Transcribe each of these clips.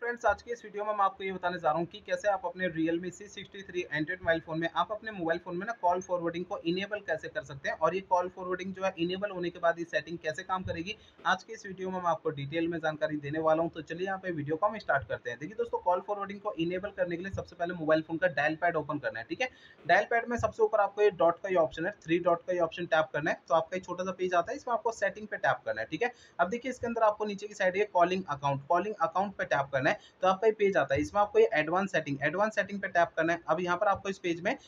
Friends, आज की इस वीडियो में मैं आपको ये बताने जा रहा हूँ कि कैसे आप अपने Realme C63 Android mobile phone में आप अपने मोबाइल फोन में ना कॉल फॉरवर्डिंग को इनेबल कैसे कर सकते हैं और ये कॉल फॉरवर्डिंग जो है इनेबल होने के बाद ये सेटिंग कैसे काम करेगी। आज की इस वीडियो में मैं आपको डिटेल में जानकारी देने वाला हूँ। तो चलिए यहाँ पे वीडियो को हम स्टार्ट करते हैं। देखिए दोस्तों, कॉल फॉरवर्डिंग को इनेबल करने के लिए सबसे पहले मोबाइल फोन का डायल पैड ओपन करना है। ठीक है, डायल पैड में सबसे ऊपर आपको ये डॉट का ये ऑप्शन है, 3 डॉट का ये ऑप्शन टैप करना है। तो आपका एक छोटा सा पेज आता है, इसमें आपको सेटिंग पे टैप करना है। ठीक है, अब देखिए इसके अंदर आपको नीचे की साइड ये कॉलिंग अकाउंट पे टैप करना है। तो आपका ये पेज आता है, इसमें आपको ये एडवांस सेटिंग पे टैप करना है। अब यहाँ पर आपको इस पेज में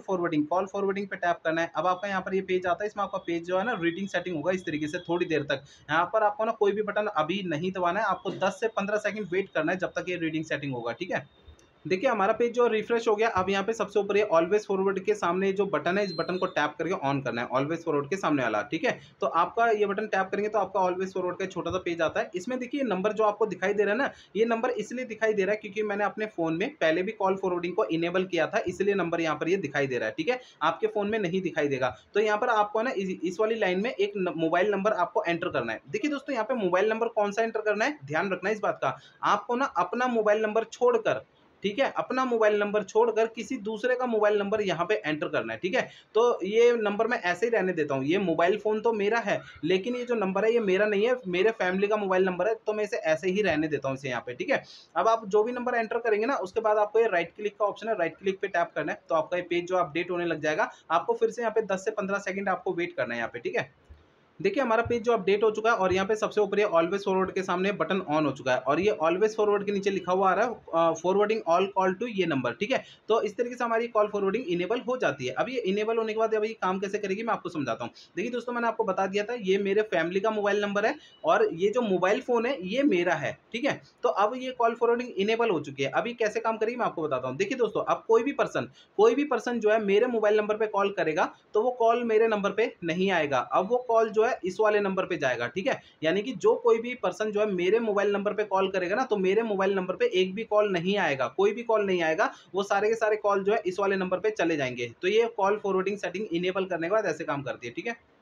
कॉल फॉरवर्डिंग पे टैप करना है। अब आपका यहाँ पर ये पेज आता है, इसमें आपका पेज जो है ना रीडिंग सेटिंग होगा इस तरीके से थोड़ी देर तक। यहाँ पर आपको ना कोई भी बटन अभी नहीं दबाना है, आपको 10 से 15 सेकंड वेट करना है जब तक ये रीडिंग सेटिंग होगा। ठीक है, देखिए हमारा पेज जो रिफ्रेश हो गया। अब यहाँ पे सबसे ऊपर ये ऑलवेज फॉरवर्ड के सामने जो बटन है, इस बटन को टैप करके ऑन करना है, ऑलवेज फॉरवर्ड के सामने वाला। ठीक है, तो आपका ये बटन टैप करेंगे तो आपका ऑलवेज फॉरवर्ड का छोटा सा पेज आता है। इसमें देखिए नंबर जो आपको दिखाई दे रहा है ना, ये नंबर इसलिए दिखाई दे रहा है क्योंकि मैंने अपने फोन में पहले भी कॉल फॉरवर्डिंग को इनेबल किया था, इसलिए नंबर यहाँ पर ये दिखाई दे रहा है। ठीक है, आपके फोन में नहीं दिखाई देगा। तो यहाँ पर आपको ना इस वाली लाइन में एक मोबाइल नंबर आपको एंटर करना है। देखिए दोस्तों, यहाँ पे मोबाइल नंबर कौन सा एंटर करना है, ध्यान रखना है इस बात का। आपको ना अपना मोबाइल नंबर छोड़कर, ठीक है, अपना मोबाइल नंबर छोड़कर किसी दूसरे का मोबाइल नंबर यहाँ पे एंटर करना है। ठीक है, तो ये नंबर मैं ऐसे ही रहने देता हूँ। ये मोबाइल फ़ोन तो मेरा है, लेकिन ये जो नंबर है ये मेरा नहीं है, मेरे फैमिली का मोबाइल नंबर है, तो मैं इसे ऐसे ही रहने देता हूँ इसे यहाँ पे। ठीक है, अब आप जो भी नंबर एंटर करेंगे ना, उसके बाद आपको ये राइट क्लिक का ऑप्शन है, राइट क्लिक पे टैप करना है। तो आपका ये पेज जो अपडेट होने लग जाएगा। आपको फिर से यहाँ पे 10 से 15 सेकंड आपको वेट करना है यहाँ पे। ठीक है, देखिए हमारा पेज जो अपडेट हो चुका है और यहाँ पे सबसे ऊपर ये ऑलवेज फॉरवर्ड के सामने बटन ऑन हो चुका है और ये ऑलवेज फॉरवर्ड के नीचे लिखा हुआ आ रहा है फॉरवर्डिंग ऑल कॉल टू ये नंबर। ठीक है, तो इस तरीके से हमारी कॉल फॉरवर्डिंग इनेबल हो जाती है। अब ये इनेबल होने के बाद अब ये काम कैसे करेगी मैं आपको समझाता हूँ। देखिए दोस्तों, मैंने आपको बता दिया था ये मेरे फैमिली का मोबाइल नंबर है और ये जो मोबाइल फोन है ये मेरा है। ठीक है, तो अब ये कॉल फॉरवर्डिंग इनेबल हो चुकी है। अभी कैसे काम करेगी मैं आपको बताता हूँ। देखिए दोस्तों, अब कोई भी पर्सन जो है मेरे मोबाइल नंबर पे कॉल करेगा तो वो कॉल मेरे नंबर पे नहीं आएगा। अब वो कॉल जो है इस वाले नंबर पे जाएगा। ठीक है, यानी कि जो कोई भी पर्सन जो है मेरे मोबाइल नंबर पे कॉल करेगा ना, तो मेरे मोबाइल नंबर पे एक भी कॉल नहीं आएगा, कोई भी कॉल नहीं आएगा। वो सारे के सारे कॉल जो है इस वाले नंबर पे चले जाएंगे। तो ये कॉल फॉरवर्डिंग सेटिंग इनेबल करने के बाद ऐसे काम करती है। ठीक है।